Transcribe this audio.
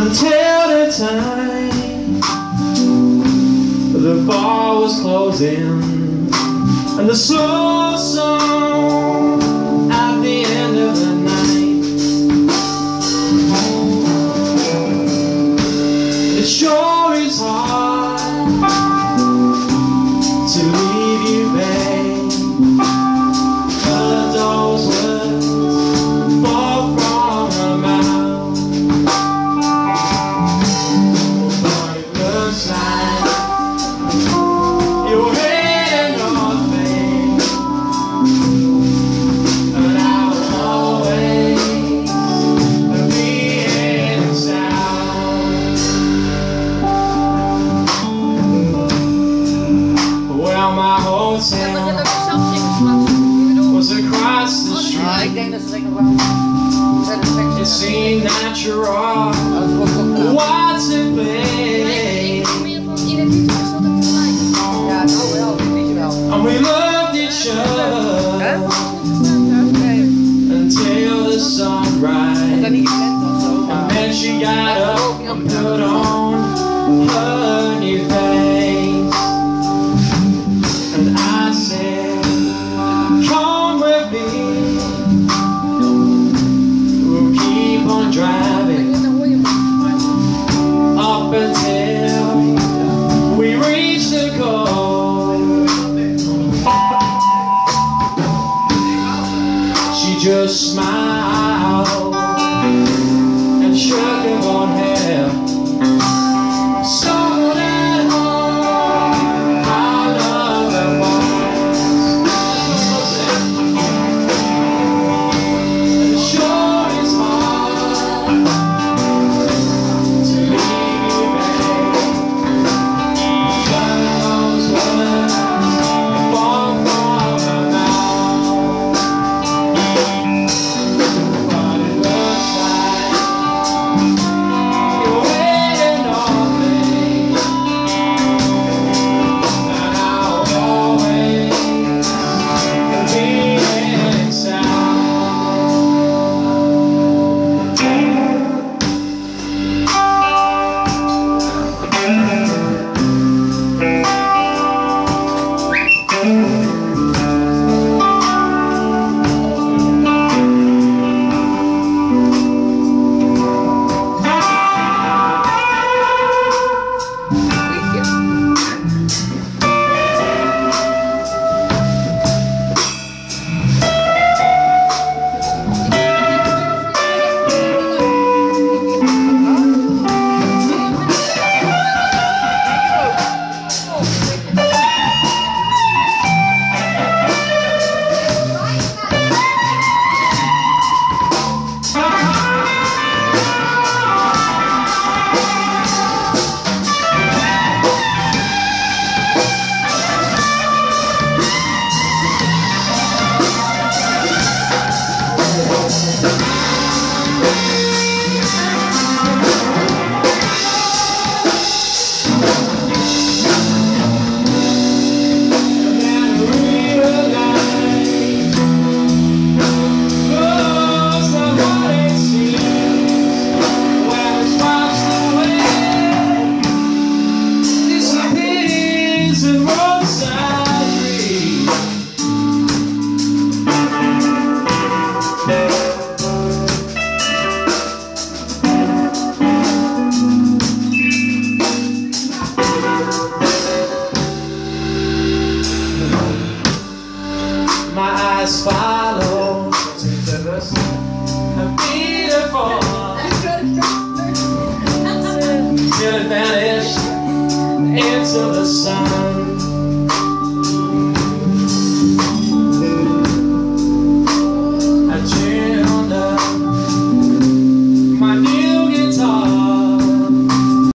until the time the bar was closing, and the slow song at the end of the night. It sure is hard to leave you, babe, but those words fall from her mouth. But it looks like you're heading north, babe, and I'll always be heading south. Well, my hotel was across the street. It seemed natural, what's it play? And we loved each other until the sunrise. And then she got up and put on her new face, and I said, come with me, we'll keep on driving up until we reach the goal. She just smiled and shook her blonde hair. So that I love her voice. It sure is hard to leave you, babe, but those words fall from her mouth. But it looks like you're heading north, babe, and I'll always be heading south. My eyes follow a beautiful till it vanished into the sun.